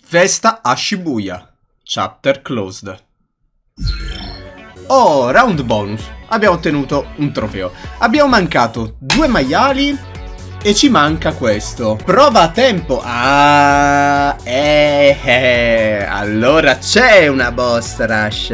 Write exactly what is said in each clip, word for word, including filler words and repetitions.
Festa a Shibuya. Chapter closed. Oh, round bonus. Abbiamo ottenuto un trofeo. Abbiamo mancato due maiali e ci manca questo. Prova a tempo. Ah, eh, eh. Allora c'è una boss rush.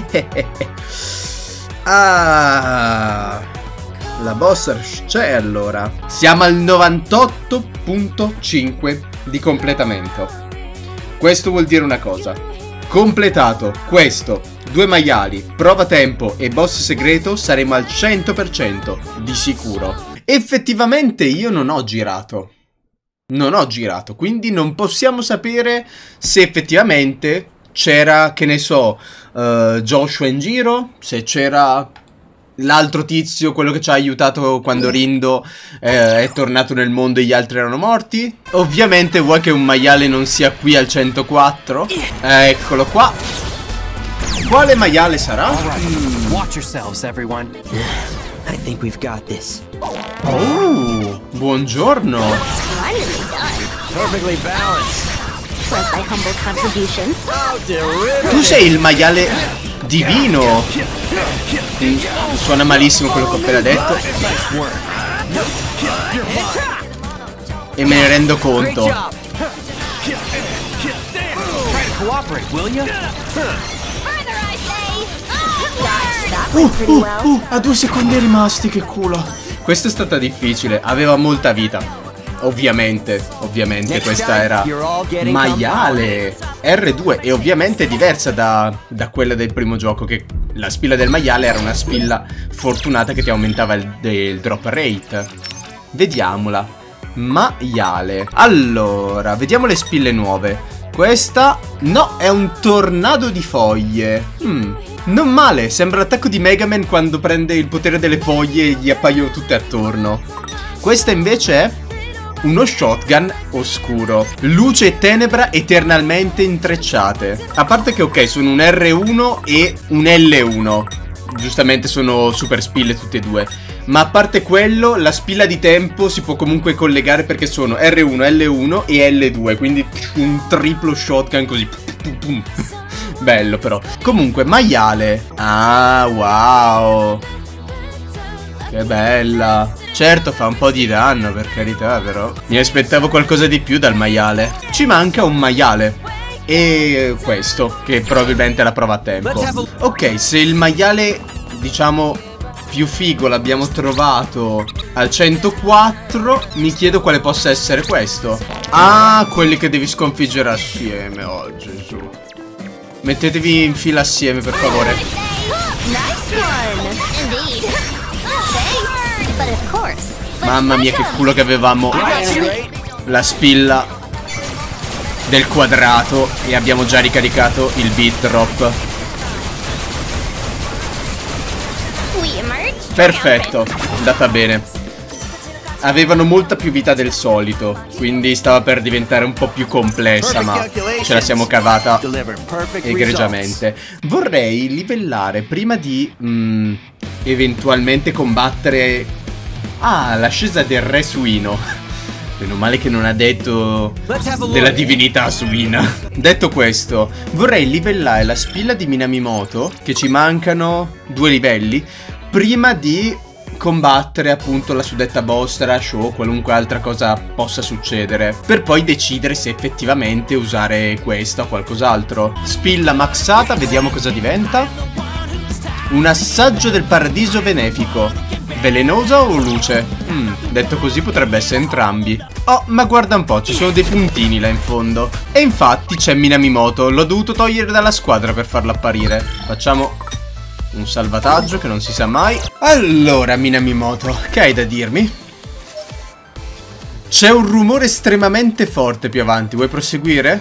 Ah, la boss rush c'è allora. Siamo al novantotto virgola cinque di completamento. Questo vuol dire una cosa. Completato questo, due maiali, prova tempo e boss segreto, saremo al cento per cento di sicuro. Effettivamente io non ho girato. Non ho girato, quindi non possiamo sapere se effettivamente c'era, che ne so, uh, Joshua in giro, se c'era l'altro tizio, quello che ci ha aiutato quando Rindo eh, è tornato nel mondo e gli altri erano morti. Ovviamente vuoi che un maiale non sia qui al centoquattro? Eh, eccolo qua. Quale maiale sarà? Mm. Watch yourselves, everyone. I think we've got this. Oh, buongiorno. Perfectly balanced. My humble contribution. Tu sei il maiale divino. Mm, suona malissimo quello che ho appena detto. E me ne rendo conto. Uh, uh, uh, a due secondi rimasti, che culo. Questa è stata difficile, aveva molta vita. Ovviamente, ovviamente questa era maiale erre due e ovviamente è diversa da, da quella del primo gioco, che la spilla del maiale era una spilla fortunata che ti aumentava il, il drop rate. Vediamola. Maiale. Allora, vediamo le spille nuove. Questa, no, è un tornado di foglie. Hmm, non male, sembra l'attacco di Mega Man quando prende il potere delle foglie e gli appaiono tutte attorno. Questa invece è uno shotgun oscuro. Luce e tenebra eternalmente intrecciate. A parte che ok, sono un erre uno e un elle uno. Giustamente sono super spille tutte e due. Ma a parte quello, la spilla di tempo si può comunque collegare perché sono erre uno, elle uno e elle due. Quindi un triplo shotgun così. Bello però. Comunque, maiale. Ah, wow. Che bella. Certo, fa un po' di danno, per carità, però mi aspettavo qualcosa di più dal maiale. Ci manca un maiale. E questo, che probabilmente è la prova a tempo. Ok, se il maiale, diciamo, più figo l'abbiamo trovato al centoquattro, mi chiedo quale possa essere questo. Ah, quelli che devi sconfiggere assieme. Oh, Gesù. Mettetevi in fila assieme, per favore. Mamma mia, che culo che avevamo la spilla del quadrato e abbiamo già ricaricato il beat drop. Perfetto, andata bene. Avevano molta più vita del solito, quindi stava per diventare un po' più complessa, ma ce la siamo cavata egregiamente. Vorrei livellare prima di mm, eventualmente combattere... Ah, l'ascesa del re suino. Meno male che non ha detto della divinità suina. Detto questo, vorrei livellare la spilla di Minamimoto, che ci mancano due livelli, prima di combattere appunto la suddetta boss rush o qualunque altra cosa possa succedere, per poi decidere se effettivamente usare questa o qualcos'altro. Spilla maxata, vediamo cosa diventa. Un assaggio del paradiso benefico. Velenosa o luce? Hmm, detto così potrebbe essere entrambi. Oh, ma guarda un po', ci sono dei puntini là in fondo. E infatti c'è Minamimoto, l'ho dovuto togliere dalla squadra per farlo apparire. Facciamo un salvataggio che non si sa mai. Allora, Minamimoto, che hai da dirmi? C'è un rumore estremamente forte più avanti, vuoi proseguire?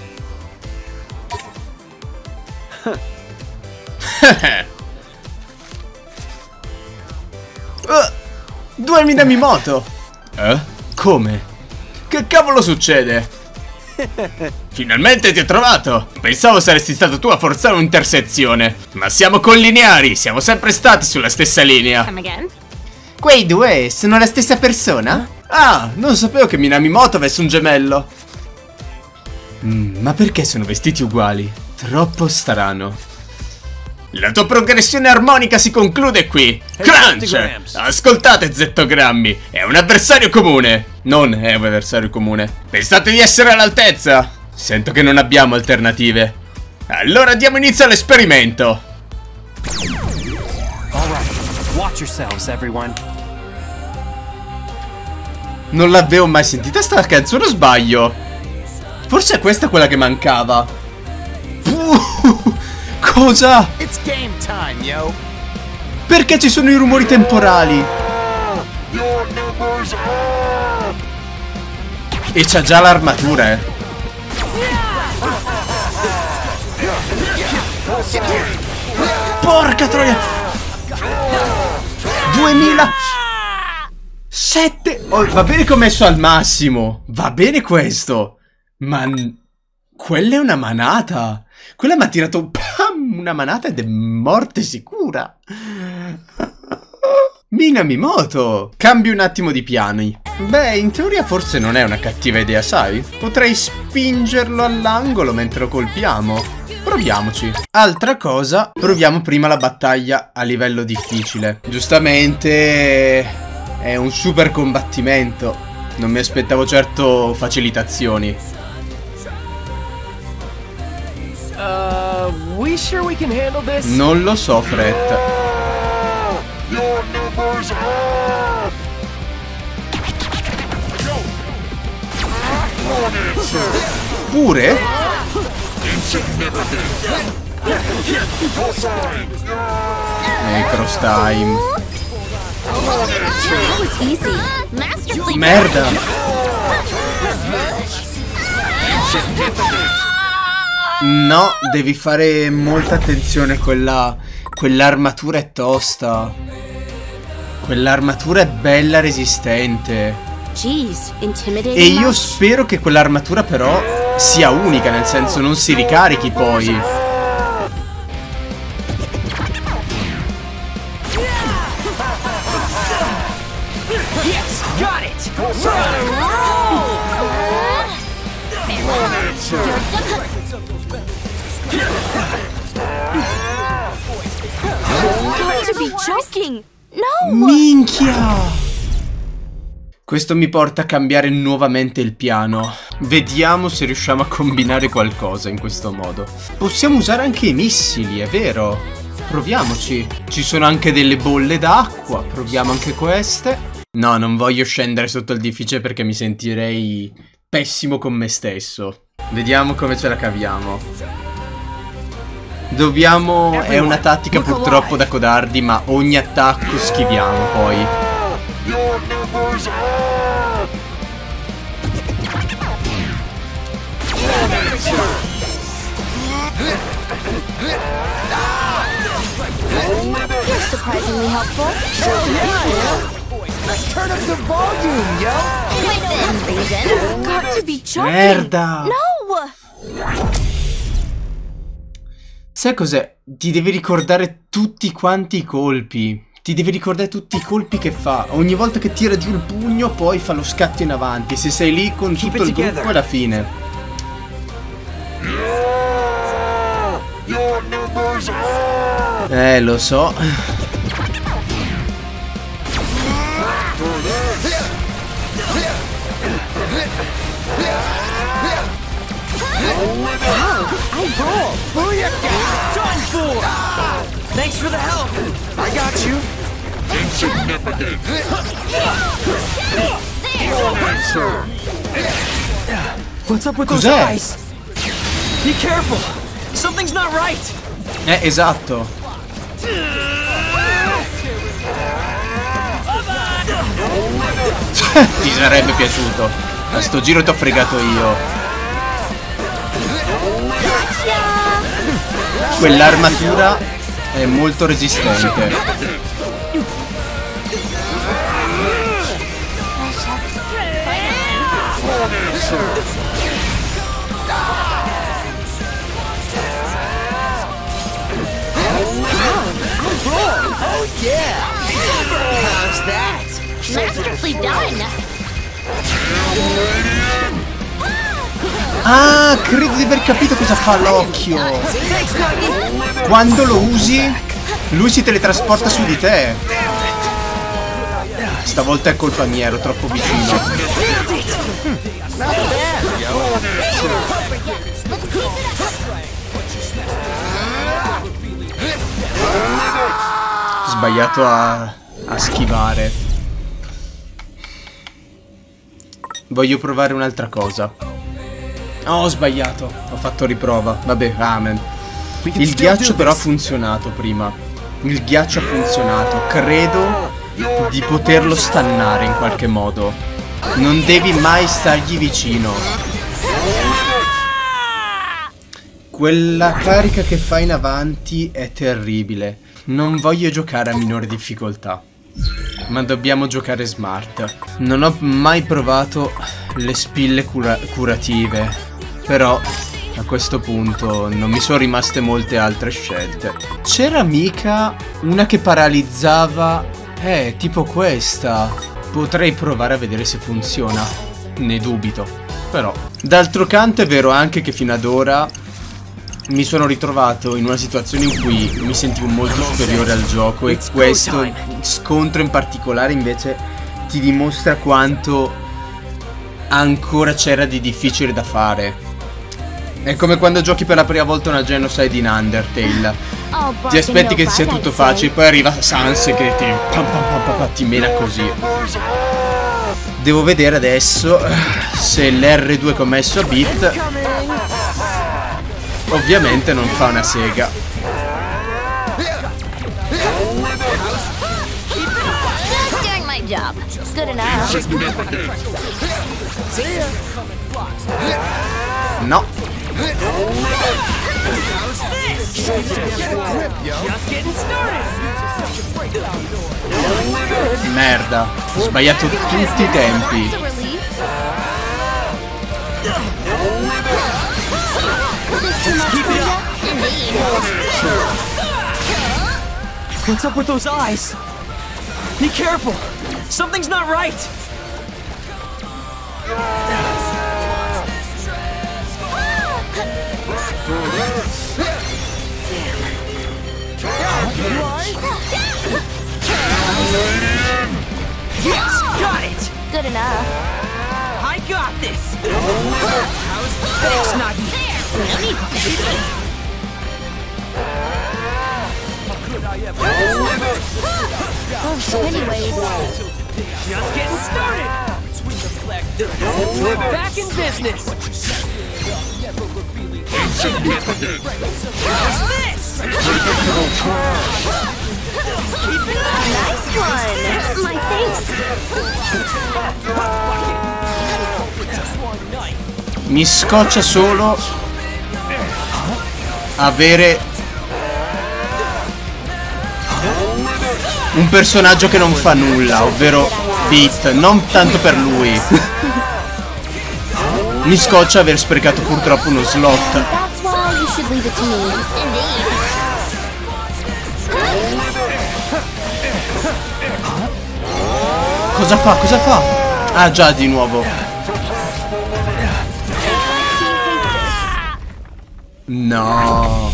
Uh, due Minamimoto. Eh? Come? Che cavolo succede? Finalmente ti ho trovato. Pensavo saresti stato tu a forzare un'intersezione. Ma siamo collineari, siamo sempre stati sulla stessa linea. Quei due sono la stessa persona? Ah, non sapevo che Minamimoto avesse un gemello. Mm, ma perché sono vestiti uguali? Troppo strano. La tua progressione armonica si conclude qui. Crunch! Ascoltate, zettogrammi. È un avversario comune. Non è un avversario comune. Pensate di essere all'altezza? Sento che non abbiamo alternative. Allora diamo inizio all'esperimento. Watch yourselves, everyone. Non l'avevo mai sentita sta canzone, o sbaglio? Forse è questa quella che mancava. Uh, cosa? It's game time, yo. Perché ci sono i rumori temporali? E c'ha già l'armatura, eh. Porca troia. duemilasette. Oh, va bene che ho messo al massimo. Va bene questo. Ma quella è una manata. Quella mi ha tirato pam, una manata ed è morte sicura. Minamimoto. Cambio un attimo di piani. Beh, in teoria forse non è una cattiva idea, sai? Potrei spingerlo all'angolo mentre lo colpiamo. Proviamoci. Altra cosa, proviamo prima la battaglia a livello difficile. Giustamente è un super combattimento. Non mi aspettavo certo facilitazioni. Uh, we sure we can handle this? Non lo so, Fred. Pure? Eh, cross time. Merda. No, devi fare molta attenzione. Quella Quell'armatura è tosta. Quell'armatura è bella resistente. Jeez, intimidating. E io spero che quell'armatura però sia unica, nel senso non si ricarichi poi. Yes, got it. Going to be joking. No. Minchia! Questo mi porta a cambiare nuovamente il piano. Vediamo se riusciamo a combinare qualcosa in questo modo. Possiamo usare anche i missili, è vero. Proviamoci. Ci sono anche delle bolle d'acqua. Proviamo anche queste. No, non voglio scendere sotto il difficile perché mi sentirei pessimo con me stesso. Vediamo come ce la caviamo. Dobbiamo... È una tattica purtroppo da codardi, ma ogni attacco schiviamo poi. You're surprisingly helpful. Let's turn up the volume, yo. Within reason. Got to be joking. Merda. No. Sai cos'è? Ti devi ricordare tutti quanti i colpi. Ti devi ricordare tutti i colpi che fa. Ogni volta che tira giù il pugno poi fa lo scatto in avanti. Se sei lì con tutto il gruppo è la fine. Eh, lo so. I roll. Booyaka! Done for! Thanks for the help! I got you! Insignificant. What's up with those Cos'è? eyes? Be careful! Something's not right! Eh, esatto. Ti sarebbe piaciuto. A sto giro ti ho fregato io. Quell'armatura è molto resistente. Oh yeah! How's that? Masterfully done. Ah, credo di aver capito cosa fa l'occhio. Quando lo usi, lui si teletrasporta su di te. Stavolta è colpa mia, ero troppo vicino. Sbagliato a, a schivare. Voglio provare un'altra cosa. Oh, ho sbagliato. Ho fatto riprova. Vabbè, amen. Il ghiaccio però ha funzionato prima. Il ghiaccio ha funzionato. Credo di poterlo stannare in qualche modo. Non devi mai stargli vicino. Quella carica che fa in avanti è terribile. Non voglio giocare a minore difficoltà, ma dobbiamo giocare smart. Non ho mai provato le spille cura curative, però a questo punto non mi sono rimaste molte altre scelte. C'era mica una che paralizzava? Eh, tipo questa. Potrei provare a vedere se funziona. Ne dubito, però. D'altro canto è vero anche che fino ad ora mi sono ritrovato in una situazione in cui mi sentivo molto superiore al gioco, e questo scontro in particolare invece ti dimostra quanto ancora c'era di difficile da fare. È come quando giochi per la prima volta una Genocide in Undertale. Ti aspetti che sia tutto facile, poi arriva Sans che ti, pam, pam, pam, pam, pam, ti mena così. Devo vedere adesso se l'R due che ho messo a bit ovviamente non fa una sega. No. Merda, ho sbagliato tutti i tempi. What's up with those eyes? Be careful! Something's not right! Yes! Got it! Good enough. I got this! Thanks, Nagi! No need to Oh, anyways. Just getting started! We're back in business! How's this? Nice one. My face. Mi scoccia solo avere un personaggio che non fa nulla, ovvero Beat, non tanto per lui. Mi scoccia aver sprecato purtroppo uno slot. Cosa fa? Cosa fa? Ah già, di nuovo. No.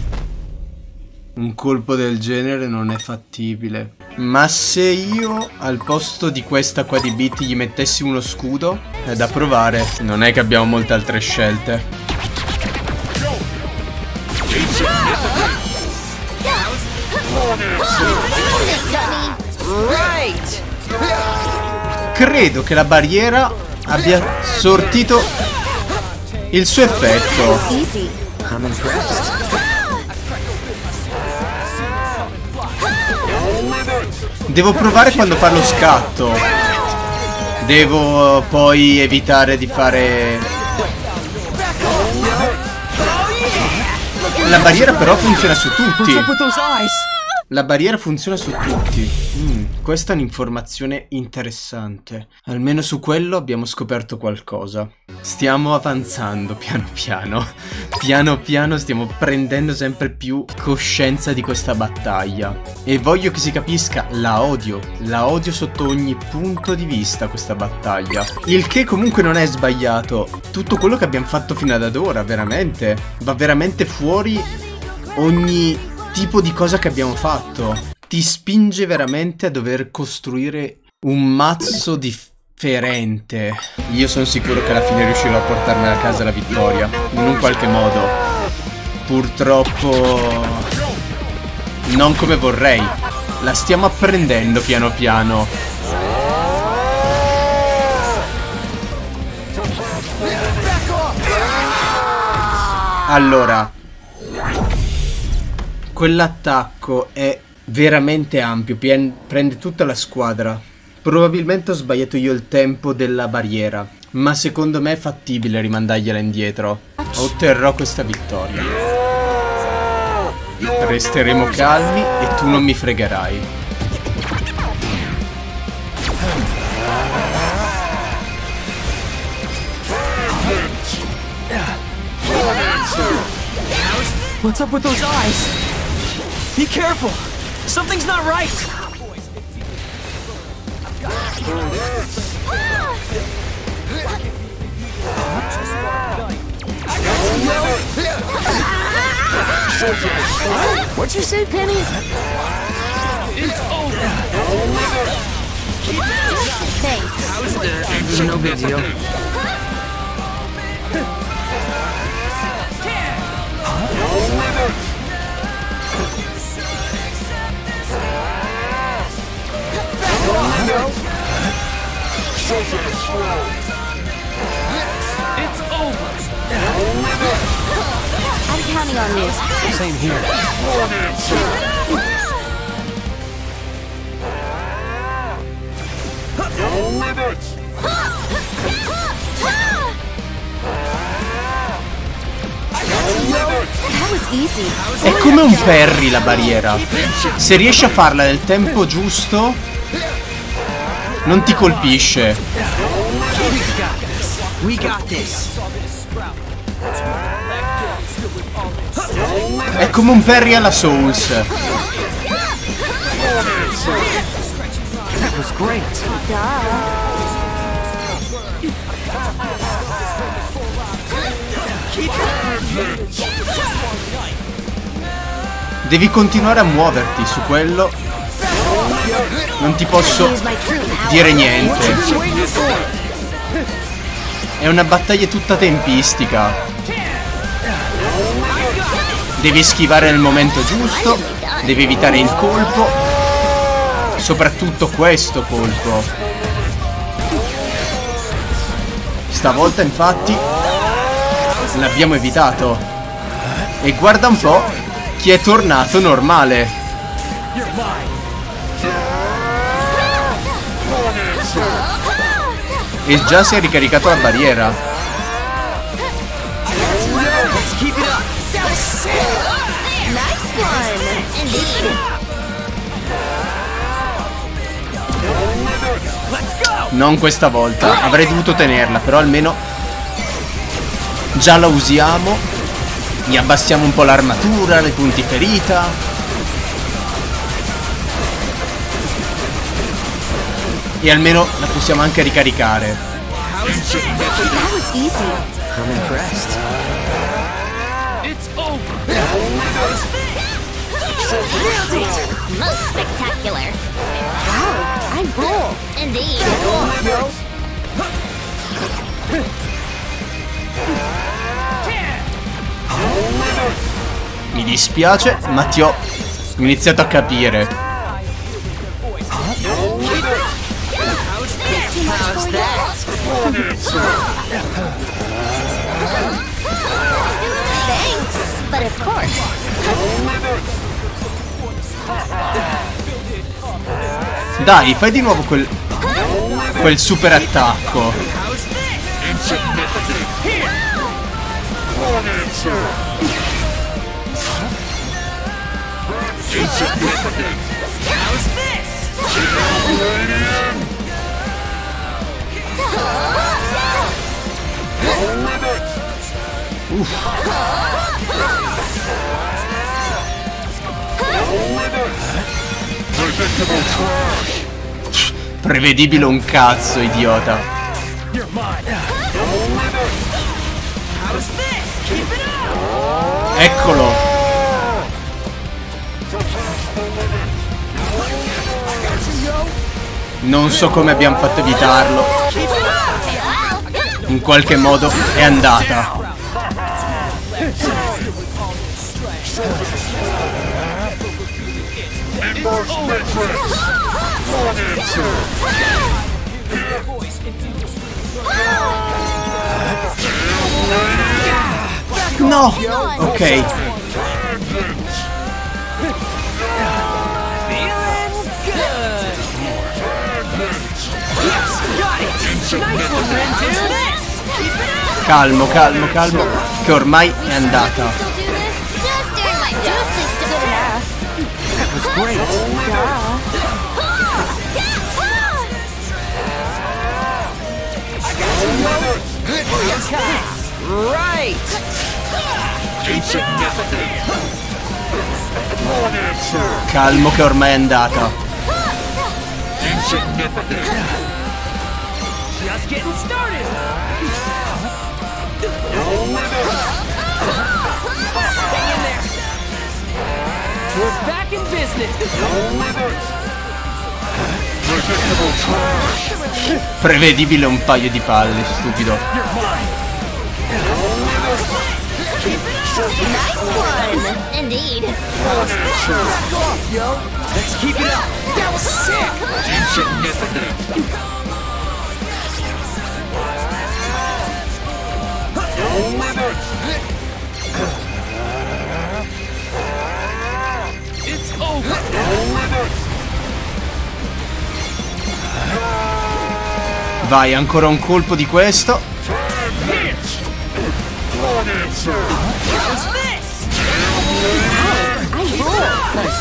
Un colpo del genere non è fattibile. Ma se io al posto di questa qua di Beat gli mettessi uno scudo, è da provare. Non è che abbiamo molte altre scelte. Credo che la barriera abbia sortito il suo effetto. Devo provare quando fa lo scatto. Devo poi evitare di fare... La barriera però funziona su tutti. La barriera funziona su tutti. Mm, questa è un'informazione interessante. Almeno su quello abbiamo scoperto qualcosa. Stiamo avanzando piano piano. Piano piano stiamo prendendo sempre più coscienza di questa battaglia. E voglio che si capisca, la odio. La odio sotto ogni punto di vista questa battaglia. Il che comunque non è sbagliato. Tutto quello che abbiamo fatto fino ad ora, veramente, va veramente fuori ogni tipo di cosa che abbiamo fatto. Ti spinge veramente a dover costruire un mazzo differente. Io sono sicuro che alla fine riuscirò a portarmi a casa la vittoria, in un qualche modo. Purtroppo non come vorrei. La stiamo apprendendo piano piano. Allora, quell'attacco è veramente ampio, prende tutta la squadra. Probabilmente ho sbagliato io il tempo della barriera, ma secondo me è fattibile rimandargliela indietro. Otterrò questa vittoria. Resteremo calmi e tu non mi fregherai. What's up with those eyes? Be careful! Something's not right! What'd you say, Penny? It's over! Thanks. No big deal. It's over. I'm counting on you. Same here. That was easy. È come un parry la barriera. Se riesci a farla nel tempo giusto, non ti colpisce. We got this. È come un parry alla Souls. That was great. Devi continuare a muoverti, su quello non ti posso dire niente. È una battaglia tutta tempistica. Devi schivare nel momento giusto, devi evitare il colpo, soprattutto questo colpo. Stavolta infatti l'abbiamo evitato. E guarda un po' chi è tornato normale. E già si è ricaricato la barriera. Non questa volta, avrei dovuto tenerla, però almeno già la usiamo. Gli abbassiamo un po' l'armatura, le punti ferita. E almeno la possiamo anche ricaricare. That was easy. I'm impressed. It's over. Most spectacular. Wow, I'm cool. Indeed. Mi dispiace, ma ti ho iniziato a capire. How's that? Thanks, but of course. Dai, fai di nuovo quel quel super attacco. Uff. Prevedibile un cazzo, idiota. Eccolo. Non so come abbiamo fatto a evitarlo. In qualche modo è andata. No! Ok. Calmo, calmo, calmo, che ormai è andata. Calmo che ormai è andata. Just getting started. Hang in there. We're back in business. Prevedibile un paio di palle, stupido. Nice one! Indeed. Yo, let's keep it up. That was sick. It's over. Vai, ancora un colpo di questo. Nice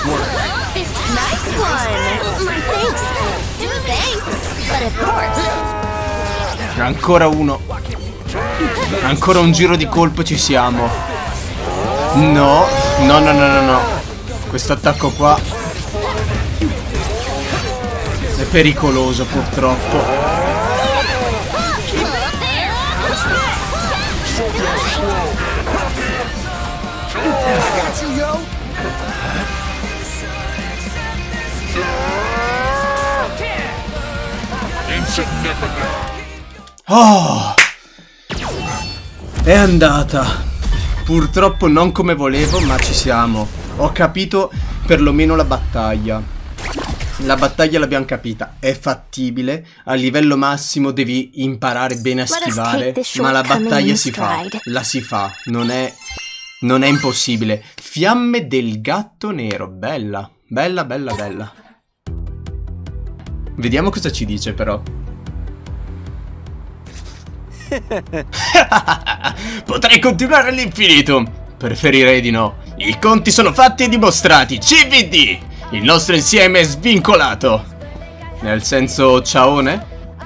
one! My thanks! Thanks! But of course! Ancora uno. Ancora un giro di colpo ci siamo. No, no, no, no, no, no. Questo attacco qua è pericoloso, purtroppo. Oh, è andata. Purtroppo non come volevo, ma ci siamo. Ho capito perlomeno la battaglia. La battaglia l'abbiamo capita. È fattibile. A livello massimo devi imparare bene a schivare. Ma la battaglia si fa. La si fa. Non è, non è impossibile. Fiamme del gatto nero. Bella. Bella, bella, bella. Vediamo cosa ci dice però. Potrei continuare all'infinito. Preferirei di no. I conti sono fatti e dimostrati. C V D. Il nostro insieme è svincolato. Nel senso ciaone.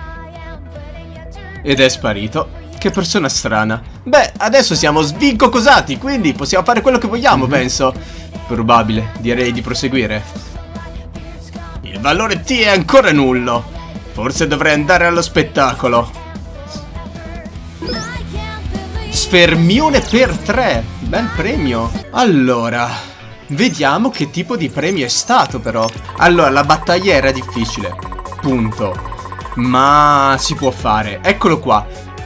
Ed è sparito. Che persona strana. Beh, adesso siamo svincocosati, quindi possiamo fare quello che vogliamo, mm-hmm. penso. Probabile, direi di proseguire. Il valore T è ancora nullo. Forse dovrei andare allo spettacolo. Sfermione per tre. Bel premio. Allora, vediamo che tipo di premio è stato però. Allora, la battaglia era difficile. Punto. Ma si può fare. Eccolo qua.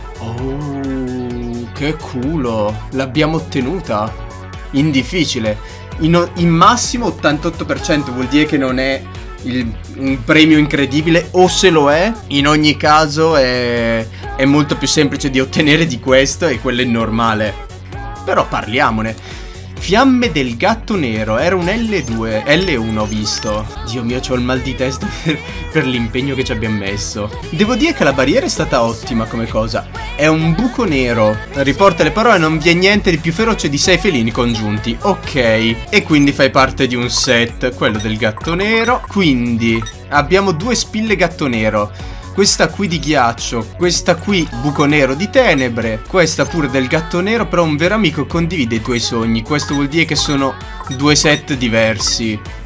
Oh, che culo. L'abbiamo ottenuta. In difficile. In, in massimo ottantotto per cento vuol dire che non è il, un premio incredibile. O se lo è, in ogni caso è, è molto più semplice di ottenere di questo. E quello è normale. Però parliamone. Fiamme del gatto nero. Era un L due, L uno ho visto. Dio mio, c'ho il mal di testa per, per l'impegno che ci abbiamo messo. Devo dire che la barriera è stata ottima come cosa. È un buco nero. Riporta le parole, non vi è niente di più feroce di sei felini congiunti. Ok. E quindi fai parte di un set, quello del gatto nero. Quindi abbiamo due spille gatto nero. Questa qui di ghiaccio, questa qui buco nero di tenebre, questa pure del gatto nero, però un vero amico condivide i tuoi sogni. Questo vuol dire che sono due set diversi.